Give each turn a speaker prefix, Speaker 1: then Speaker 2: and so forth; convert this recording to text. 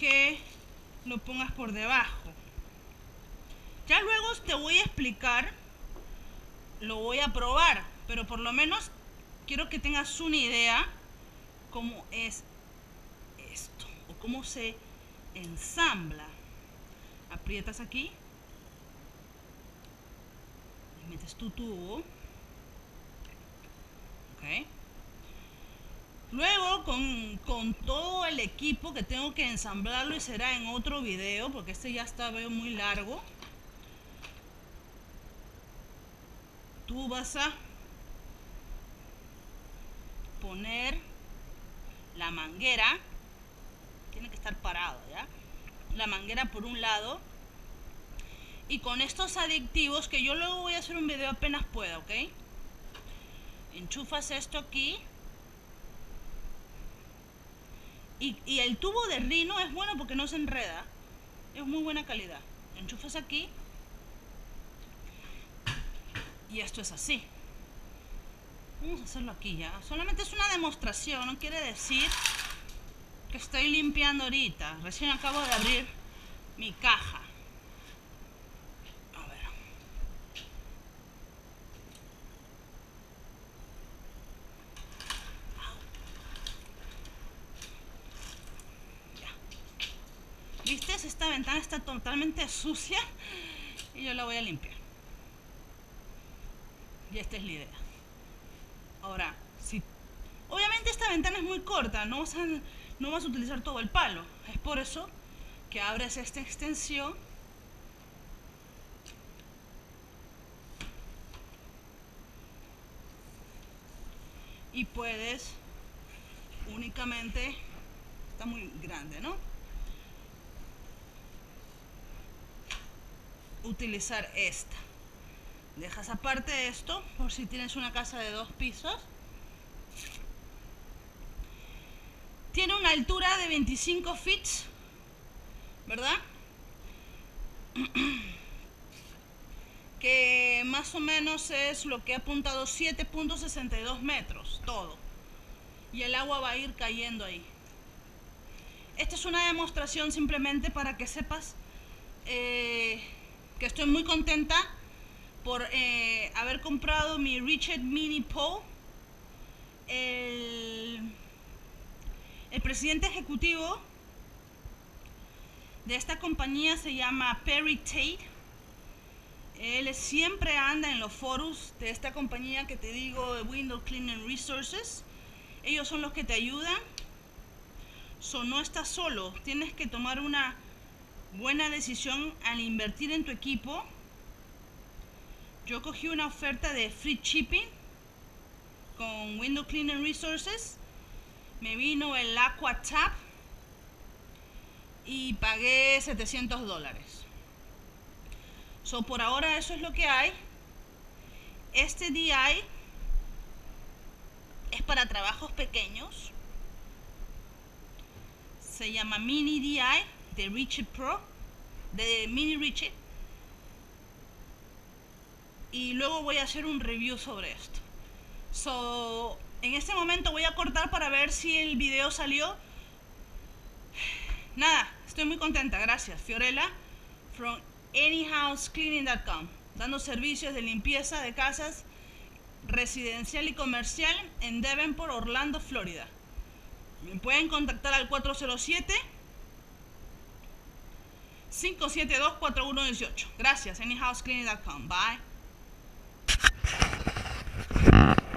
Speaker 1: que lo pongas por debajo. Ya luego te voy a explicar, lo voy a probar, pero por lo menos quiero que tengas una idea cómo es esto o cómo se ensambla. Aprietas aquí y metes tu tubo. Ok. Luego con todo el equipo que tengo que ensamblarlo, y será en otro video porque este ya está muy largo. Tú vas a poner la manguera, tiene que estar parado, ¿ya? La manguera por un lado, y con estos aditivos que yo luego voy a hacer un video apenas pueda, ¿ok? Enchufas esto aquí. Y el tubo de Rhino es bueno porque no se enreda. Es muy buena calidad. Enchufas aquí. Y esto es así. Vamos a hacerlo aquí ya. Solamente es una demostración. No quiere decir que estoy limpiando ahorita. Recién acabo de abrir mi caja. A ver. ¿Viste? Esta ventana está totalmente sucia y yo la voy a limpiar. Y esta es la idea. Ahora, si obviamente esta ventana es muy corta, no vas a utilizar todo el palo. Es por eso que abres esta extensión y puedes únicamente, está muy grande, ¿no? Utilizar esta. Dejas aparte esto por si tienes una casa de 2 pisos. Tiene una altura de 25 feet, ¿verdad? Que más o menos es lo que he apuntado, 7.62 metros, todo. Y el agua va a ir cayendo ahí. Esta es una demostración simplemente para que sepas que estoy muy contenta por haber comprado mi Richet Mini Pole. El presidente ejecutivo de esta compañía se llama Perry Tate. Él siempre anda en los foros de esta compañía que te digo, Window Cleaning Resources. Ellos son los que te ayudan. No estás solo, tienes que tomar una buena decisión al invertir en tu equipo. Yo cogí una oferta de free shipping con Window Cleaning Resources. Me vino el Aqua Tap y pagué $700. Por ahora eso es lo que hay. Este DI es para trabajos pequeños. Se llama Mini DI de Richet Pro, de Mini Richet. Y luego voy a hacer un review sobre esto. En este momento voy a cortar para ver si el video salió. Nada, estoy muy contenta, gracias. Fiorella from anyhousecleaning.com, dando servicios de limpieza de casas residencial y comercial en Davenport, Orlando, Florida. Me pueden contactar al 407-572-4118. Gracias, anyhousecleaning.com. Bye.